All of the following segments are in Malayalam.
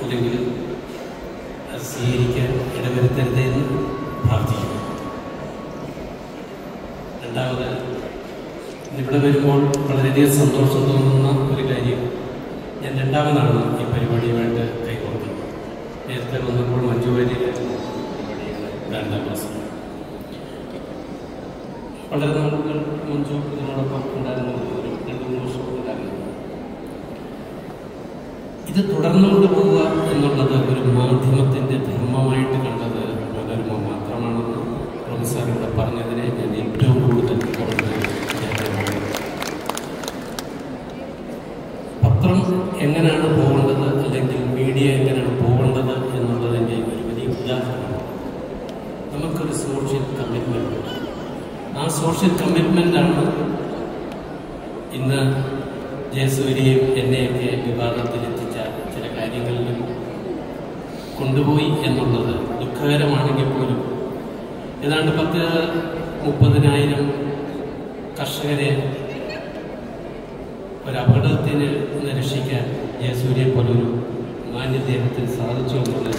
അല്ലെങ്കിൽ അത് സ്വീകരിക്കാൻ ഇടവരുത്തരുതെന്ന് പ്രാർത്ഥിക്കുന്നു. രണ്ടാമത്, ഇവിടെ വരുമ്പോൾ വളരെയധികം സന്തോഷം തോന്നുന്ന ഒരു കാര്യം, ഞാൻ രണ്ടാമതാണ് ഈ പരിപാടിയുമായിട്ട് കൈകോർക്കുന്നത്. നേരത്തെ വന്നപ്പോൾ മഞ്ജുവാരിയിലായിരുന്നു പരിപാടിയുടെ രണ്ടാം മാസം. വളരെ നാളുകൾ മഞ്ജു ഇതിനോടൊപ്പം ഉണ്ടായിരുന്നു, ഒരു 2-3 വർഷം ഉണ്ടായിരുന്നു. ഇത് തുടർന്നുകൊണ്ട് പോവുക എന്നുള്ളത് ഒരു മാധ്യമത്തിൻ്റെ ധർമ്മമായിട്ട് കണ്ടത് മനോരമ മാത്രമാണെന്ന് പ്രൊഫസർ ഇവിടെ പറഞ്ഞതിനെ ഞാൻ ഏറ്റവും കൂടുതൽ പത്രം എങ്ങനെയാണ് പോകേണ്ടത്, അല്ലെങ്കിൽ മീഡിയ എങ്ങനെയാണ് പോകേണ്ടത് എന്നുള്ളതിൻ്റെ ഒരു വലിയ ഉദാഹരണമാണ്. നമുക്കൊരു സോഷ്യൽ കമ്മിറ്റ്മെൻറ്റ്, ആ സോഷ്യൽ കമ്മിറ്റ്മെൻറ്റാണ് ഇന്ന് ജയസൂര്യയും എന്നെയൊക്കെ വിവാദത്തിലെത്തിച്ച ചില കാര്യങ്ങളിലും കൊണ്ടുപോയി എന്നുള്ളത് ദുഃഖകരമാണെങ്കിൽ പോലും ഏതാണ്ട് 10-30,000 കർഷകരെ ഒരപകടത്തിന് രക്ഷിക്കാൻ ജയസൂര്യയെ പോലൊരു മാന്യദേഹത്തിന് സാധിച്ചു എന്നുള്ളത്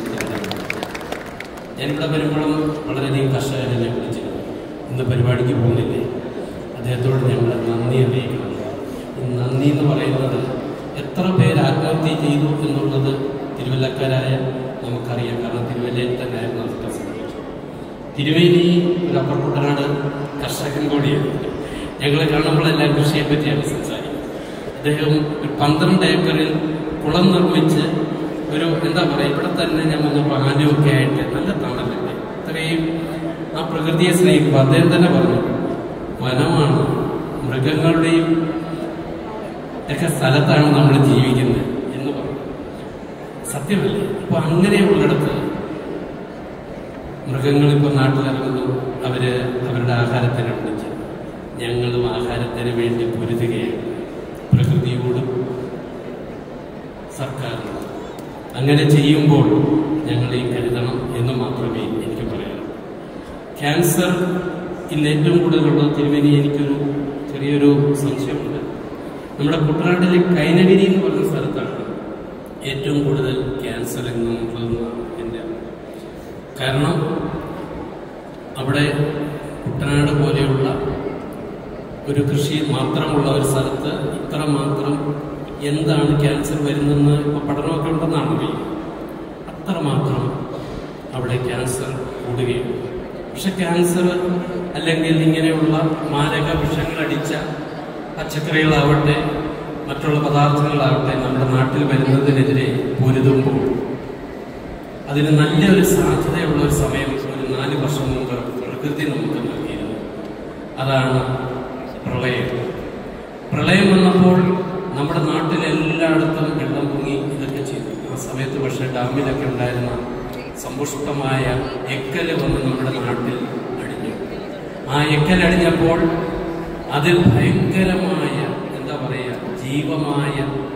ഞാനിവിടെ വരുമ്പോഴും വളരെയധികം കർഷകരെ വിളിച്ചിരുന്നു. ഇന്ന് പരിപാടിക്ക് പോകുന്നില്ലേ, അദ്ദേഹത്തോട് ഞങ്ങൾ നന്ദി അറിയിക്കണം. നന്ദി എന്ന് പറയുന്നത് എത്ര പേര് ആത്മഹത്യ ചെയ്തു എന്നുള്ളത് തിരുവല്ലക്കാരായ നമുക്കറിയാം. കാരണം തിരുവല്ലയിൽ തന്നെ ആയിരുന്നു അതൊക്കെ സംഭവിച്ചത്. തിരുവേലി ഒരു അപ്പർ കുട്ടനാട് കർഷകൻ കൂടിയാണ്. ഞങ്ങളെ കാണുമ്പോഴെല്ലാം കൃഷിയെ പറ്റിയാണ് സംസാരിക്കുന്നത്. അദ്ദേഹം ഒരു 12 ഏക്കറിൽ കുളം നിർമ്മിച്ച് ഒരു എന്താ പറയുക, ഇവിടെ തന്നെ ഞാൻ വന്നപ്പോൾ ആനയൊക്കെ ആയിട്ട് നല്ല തണലല്ലേ, ഇത്രയും ആ പ്രകൃതിയെ സ്നേഹിക്കുമ്പോൾ അദ്ദേഹം തന്നെ പറഞ്ഞു, വനമാണ്, മൃഗങ്ങളുടെയും ഒക്കെ സ്ഥലത്താണ് നമ്മൾ ജീവിക്കുന്നത് എന്ന് പറഞ്ഞു. സത്യമല്ലേ? അപ്പോൾ അങ്ങനെയുള്ളിടത്ത് മൃഗങ്ങളിപ്പോൾ നാട്ടിലിറങ്ങുന്നു, അവരുടെ ആഹാരത്തിന് വിളിച്ച് ഞങ്ങളും ആഹാരത്തിന് വേണ്ടി പൊരുതുകയാണ് പ്രകൃതിയോടും സർക്കാരിനോടും. അങ്ങനെ ചെയ്യുമ്പോൾ ഞങ്ങളെയും കരുതണം എന്ന് മാത്രമേ എനിക്ക് പറയാനുള്ളൂ. ക്യാൻസർ ഇന്ന് ഏറ്റവും കൂടുതലുള്ളത് തിരുവേലി. എനിക്കൊരു ചെറിയൊരു സംശയമുണ്ട്. നമ്മുടെ കുട്ടനാട്ടിലെ കൈനഗിരി എന്ന് പറയുന്ന സ്ഥലത്താണ് ഏറ്റവും കൂടുതൽ ക്യാൻസർ എന്നുള്ളതെന്ന് എൻ്റെ. കാരണം അവിടെ കുട്ടനാട് പോലെയുള്ള ഒരു കൃഷി മാത്രമുള്ള ഒരു സ്ഥലത്ത് ഇത്രമാത്രം എന്താണ് ക്യാൻസർ വരുന്നതെന്ന് ഇപ്പോൾ പഠനമൊക്കെ ഉണ്ടെന്നാണ് അറിയുന്നത്. അത്രമാത്രം അവിടെ ക്യാൻസർ കൂടുകയാണ്. പക്ഷെ ക്യാൻസർ അല്ലെങ്കിൽ ഇങ്ങനെയുള്ള മാരക വിഷങ്ങളടിച്ച പച്ചക്കറികളാവട്ടെ മറ്റുള്ള പദാർത്ഥങ്ങളാവട്ടെ നമ്മുടെ നാട്ടിൽ വരുന്നതിനെതിരെ പൊരുതുമ്പോൾ അതിന് നല്ലൊരു സാധ്യതയുള്ള ഒരു സമയം ഒരു 4 വർഷം മുമ്പ് പ്രകൃതി നമുക്ക് നൽകിയിരുന്നു. അതാണ് പ്രളയം. പ്രളയം വന്നപ്പോൾ നമ്മുടെ നാട്ടിലെല്ലായിടത്തും വെള്ളം പൊങ്ങി ഇതൊക്കെ ചെയ്തു. ആ സമയത്ത് പക്ഷേ ഡാമിലൊക്കെ ഉണ്ടായിരുന്ന സമ്പുഷ്ടമായ എക്കല് വന്ന് നമ്മുടെ നാട്ടിൽ അടിഞ്ഞു. ആ എക്കലടിഞ്ഞപ്പോൾ അതിൽ ഭയങ്കരമായ എന്താ പറയുക, ജീവമായ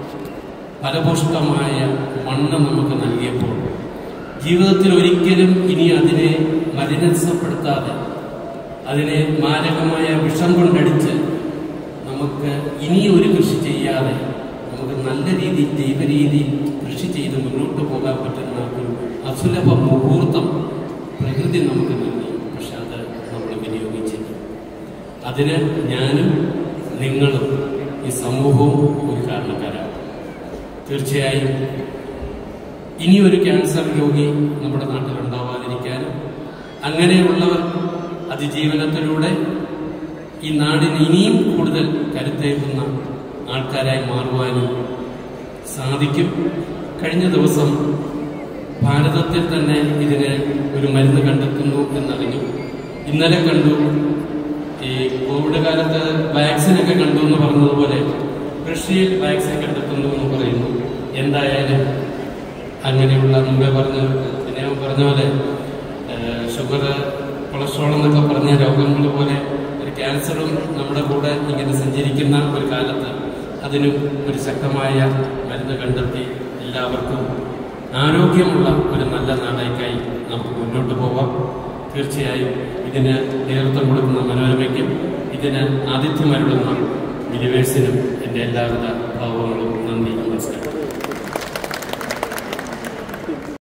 ഫലപുഷ്ടമായ മണ്ണ് നമുക്ക് നൽകിയപ്പോൾ ജീവിതത്തിൽ ഒരിക്കലും ഇനി അതിനെ മലിനപ്പെടുത്താതെ, അതിനെ മാരകമായ വിഷം കൊണ്ടടിച്ച് നമുക്ക് ഇനി ഒരു കൃഷി ചെയ്യാതെ നമുക്ക് നല്ല രീതിയിൽ ജൈവരീതിയിൽ കൃഷി ചെയ്ത് മുന്നോട്ട് പോകാൻ പറ്റുന്ന ഒരു അസുലഭ മുഹൂർത്തം പ്രകൃതി നമുക്ക് നൽകി. പക്ഷെ അത് നമ്മൾ വിനിയോഗിച്ചില്ല. അതിന് ഞാനും നിങ്ങളും ഈ സമൂഹവും ഒരു കാരണക്കാരാണ്. തീർച്ചയായും ഇനിയൊരു ക്യാൻസർ രോഗി നമ്മുടെ നാട്ടിലുണ്ടാവാതിരിക്കാനും അങ്ങനെയുള്ളവർ അതിജീവനത്തിലൂടെ ഈ നാടിന് ഇനിയും കൂടുതൽ കരുത്തേക്കുന്ന ആൾക്കാരായി മാറുവാനും സാധിക്കും. കഴിഞ്ഞ ദിവസം ഭാരതത്തിൽ തന്നെ ഇതിന് ഒരു മരുന്ന് കണ്ടെത്തുന്നു എന്നറിഞ്ഞു. ഇന്നലെ കണ്ടു. ഈ കോവിഡ് കാലത്ത് വാക്സിനൊക്കെ കണ്ടു എന്ന് പറഞ്ഞതുപോലെ കൃഷിയിൽ വാക്സിൻ കണ്ടെത്തുന്നു എന്ന് പറയുന്നു. എന്തായാലും അങ്ങനെയുള്ള മുമ്പേ പറഞ്ഞ പോലെ ഷുഗർ, കൊളസ്ട്രോൾ എന്നൊക്കെ പറഞ്ഞ രോഗങ്ങൾ പോലെ ഒരു ക്യാൻസറും നമ്മുടെ കൂടെ ഇങ്ങനെ സഞ്ചരിക്കുന്ന ഒരു കാലത്ത് അതിനും ഒരു ശക്തമായ മരുന്ന് കണ്ടെത്തി എല്ലാവർക്കും ആരോഗ്യമുള്ള ഒരു നല്ല നാടേക്കായി നമുക്ക് മുന്നോട്ട് പോവാം. തീർച്ചയായും ഇതിന് നേതൃത്വം കൊടുക്കുന്ന മനോരമയ്ക്കും ഇതിന് ആതിഥ്യമരുളുന്ന യൂണിവേഴ്സിനും എൻ്റെ എല്ലാവിധ ഭാവങ്ങളും നന്ദി, നമസ്കാരം.